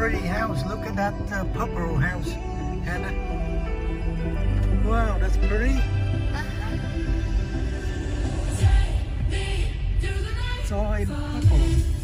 pretty house. Look at that purple house, Hannah. Wow, that's pretty. It's all in purple.